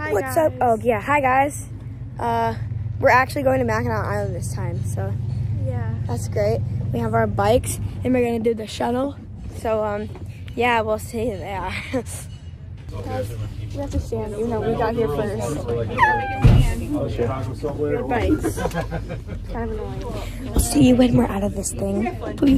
What's up? Oh yeah, hi guys. We're actually going to Mackinac Island this time, so yeah, that's great. We have our bikes and we're gonna do the shuttle. So yeah, we'll see you there. Guys, we have to stand. You know, we got here first. Your bikes. Kind of annoying. We'll see you when we're out of this thing. Please.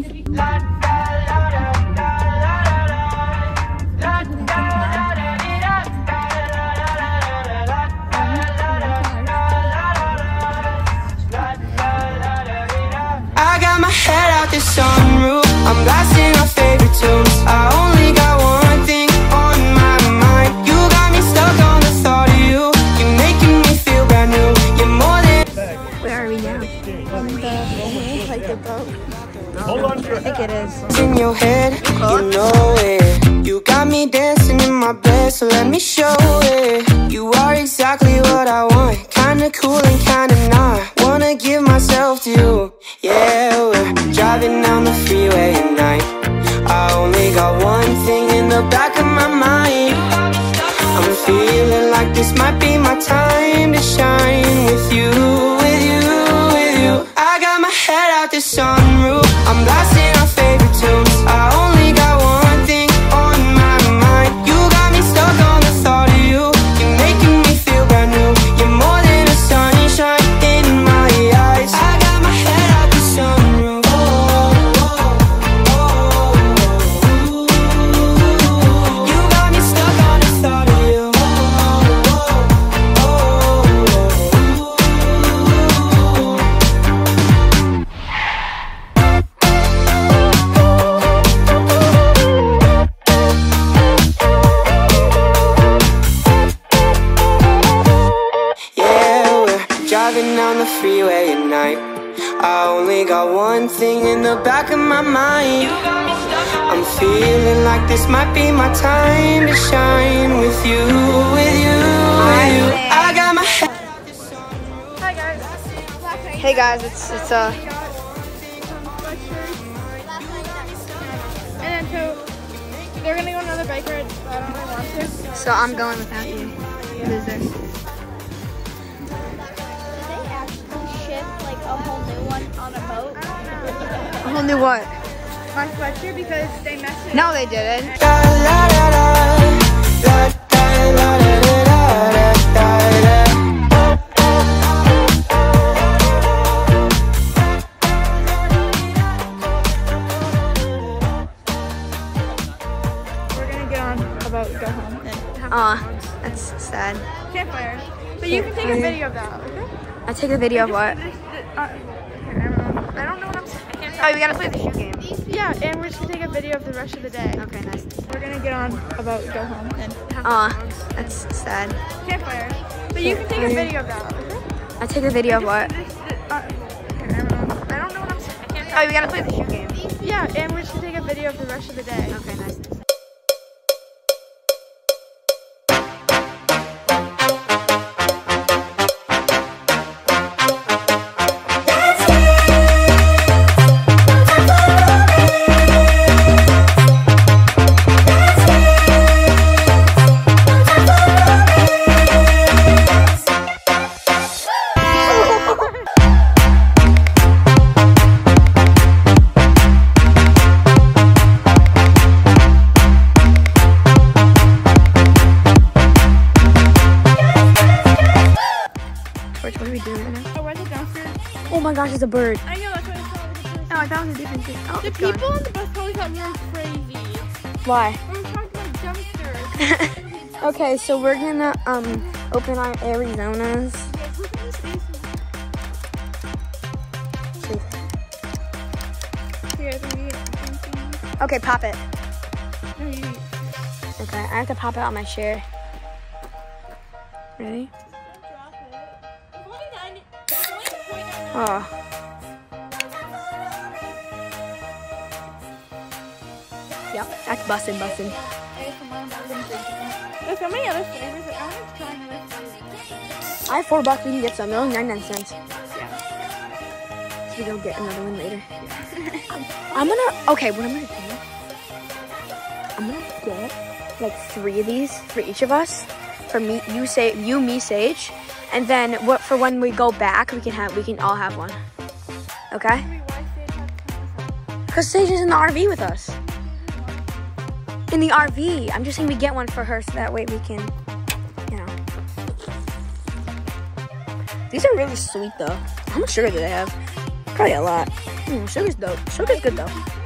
I got my head out the sunroof, I'm blasting our favorite tunes. I only got one thing on my mind. You got me stuck on the thought of you. You're making me feel brand new. You're more than... Where are we now? On the like the boat. I think it is. In your head, you know it. You got me dancing in my bed, so let me show it. You are exactly what I want. Kinda cool and kinda not. Wanna give myself to you. Yeah, we're driving down the freeway at night. I only got one thing in the back of my mind. I'm feeling like this might be my time to shine with you, with you, with you. I got my head out the sunroof, I'm blasting our favorite tunes. I only got one thing on my mind. You got me stuck on the thought of you. You're making me feel brand new. You're more than a sunshine in my eyes. I got my head out the sunroof. You got me stuck on the thought of you. Driving down the freeway at night. I only got one thing in the back of my mind. I'm feeling like this might be my time to shine with you, with you, with you. I got my head. Hi guys. Hey guys, it's And then so they're gonna go on another bike ride, but I don't really want to. so I'm going without you. Loser. Ship like a whole new one on a boat. A whole new what? My sweatshirt because they messed it No, they didn't. We're gonna get on about go home and have That's sad. campfire. But you can take a video of that, okay? I take a video of what? I don't know what I'm saying. I can't Oh, we gotta play the shoe game. Yeah, and we're just gonna take a video of the rest of the day. Okay, nice. We're gonna get on about go home and have That's sad. campfire. But you can take a video of that, okay? I take a video of what? I don't know what I'm saying. I can't Oh, we gotta play the shoe game. Yeah, and we're just gonna take a video of the rest of the day. Okay, nice. What are we doing right now? Oh, where's the dumpster? Oh my gosh, it's a bird. I know, that's what I thought. Oh, I thought it was a different thing. Oh, The it's gone. people on the bus probably thought we were crazy. Why? We were talking about dumpsters. Okay, so we're gonna open our Arizonas. Here, I think we get Okay, pop it. no, you Okay, I have to pop it on my share. Ready? Oh. Yep, that's bussin'. There's so many other flavors. Like, I want to try another flavor. I have $4. We can get some. They're only 99 cents. Yeah. So we go get another one later. I'm gonna. Okay, what I'm gonna do? I'm gonna get like 3 of these for each of us. for me, you, me, Sage, and then what for when we go back, we can all have one. Okay? Because Sage is in the RV with us. In the RV. I'm just saying we get one for her so that way we can, you know. These are really sweet though. How much sugar do they have? Probably a lot. Sugar's dope. Sugar's good though.